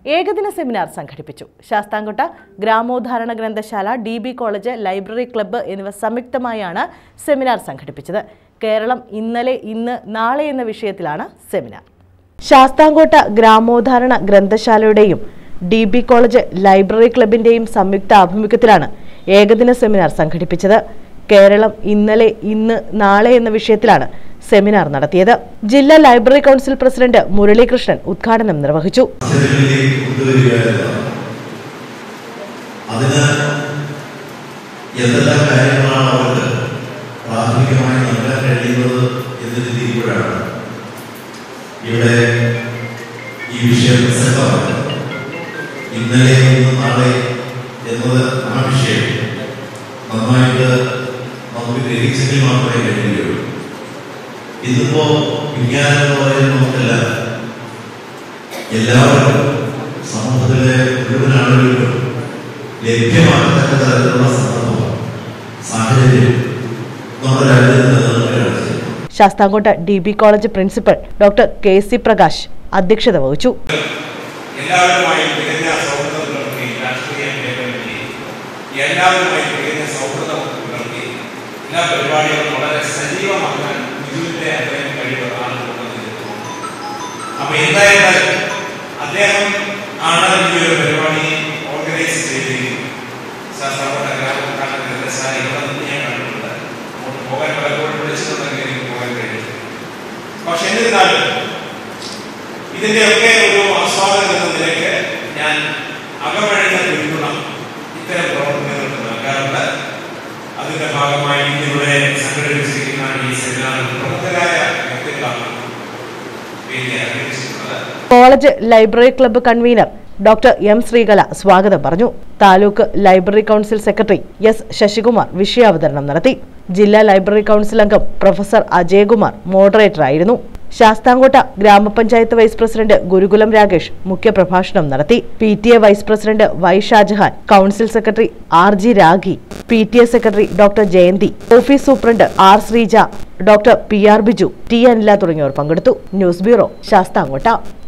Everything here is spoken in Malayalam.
ഏകദിന സെമിനാർ സംഘടിപ്പിച്ചു. ശാസ്താംകോട്ട ഗ്രാമോദ്ധാരണ ഗ്രന്ഥശാല, DB കോളേജ്, ലൈബ്രറി ക്ലബ്ബ് എന്നിവ സംയുക്തമായാണ് സെമിനാർ സംഘടിപ്പിച്ചത്. കേരളം ഇന്നലെ, ഇന്ന്, നാളെ എന്ന വിഷയത്തിലാണ് സെമിനാർ. ശാസ്താംകോട്ട ഗ്രാമോദ്ധാരണ ഗ്രന്ഥശാലയുടെയും DB കോളേജ് ലൈബ്രറി ക്ലബിന്റെയും സംയുക്ത ആഭിമുഖ്യത്തിലാണ് ഏകദിന സെമിനാർ സംഘടിപ്പിച്ചത്. കേരളം ഇന്നലെ, ഇന്ന്, നാളെ എന്ന വിഷയത്തിലാണ് സെമിനാർ നടത്തിയത്. ജില്ലാ ലൈബ്രറി കൗൺസിൽ പ്രസിഡന്റ് മുരളീകൃഷ്ണൻ ഉദ്ഘാടനം നിർവഹിച്ചു. ഇന്നലെ, ഇന്ന്, നാളെ എന്നത് ആ വിഷയം നന്നായിട്ട് നമുക്ക് ഗ്രഹിച്ചെങ്കിൽ മാത്രമേ കഴിയുകയുള്ളൂ. ഇന്നിപ്പോ വിജ്ഞാനം എന്ന് പറയുന്നത് നമുക്കല്ല, എല്ലാവർക്കും സമൂഹത്തിലെ മുഴുവൻ ആളുകൾക്കും ലഭ്യമാക്കത്തക്ക തരത്തിലുള്ള സന്ദർഭം, സാഹചര്യം നമ്മുടെ രാജ്യത്ത് നിലനിൽക്കുകയാണ്. Sasthamcotta DB college principal doctor KC Prakash അധ്യക്ഷത വഹിച്ചു. എല്ലാവരുമായി തികഞ്ഞ സൗഹൃദം പുലർത്തി രാഷ്ട്രീയം കേരളത്തിൽ എല്ലാവരുമായി തികഞ്ഞ സൗഹൃദം പുലർത്തി എല്ലാ പരിപാടികളും വളരെ സജീവമാക്കാൻ ബിജുവിന്റെ അത്രയും കഴിവ് ആളുകളുണ്ടെന്ന് തോന്നുന്നു. അപ്പൊ എന്തായാലും അദ്ദേഹം ആണ് ഈ ഒരു പരിപാടി ഓർഗനൈസ് ചെയ്തിരിക്കുന്നത്. ശാസ്താംകോട്ട ഗ്രാമോദ്ധാരണ ഗ്രന്ഥശാല ഇവിടെ നിന്ന് ഞാൻ കണ്ടിട്ടുണ്ട്. അങ്ങോട്ട് പോകാൻ പലപ്പോഴും വിളിച്ചിട്ടുണ്ടെങ്കിൽ എനിക്ക് പോകാൻ കഴിഞ്ഞില്ല. പക്ഷെ എന്നിരുന്നാലും ഇതിന്റെയൊക്കെ ഒരു ആസ്വാദനം എന്ന നിലയ്ക്ക് ഞാൻ അകമഴിഞ്ഞ പിന്തുണ ഇത്തരം പ്രവർത്തനങ്ങൾക്ക് നൽകാറുണ്ട്. അതിന്റെ ഭാഗമായി ഇവിടെ സംഘടിപ്പിച്ചിരിക്കുന്ന ഈ സെമിനാറിൽ പ്രമുഖരായ വ്യക്തികളാണ് വേദിയെ അലങ്കരിച്ചിട്ടുള്ളത്. College library club convener doctor M Sreekala സ്വാഗതം പറഞ്ഞു. Taluk library council secretary S Sasikumar വിഷയാവതരണം നടത്തി. ജില്ലാ ലൈബ്രറി കൗൺസിൽ അംഗം പ്രൊഫസർ അജയകുമാർ മോഡറേറ്ററായിരുന്നു. ശാസ്താംകോട്ട ഗ്രാമപഞ്ചായത്ത് വൈസ് പ്രസിഡന്റ് ഗുരുകുലം രാകേഷ് മുഖ്യപ്രഭാഷണം നടത്തി. PTA vice president Y Shajahan, council secretary RG Ragi, PTA secretary doctor Jayanthi, office superintendent R Sreeja, doctor PR Biju, T Anila തുടങ്ങിയവർ പങ്കെടുത്തു. News bureau, Sasthamkotta.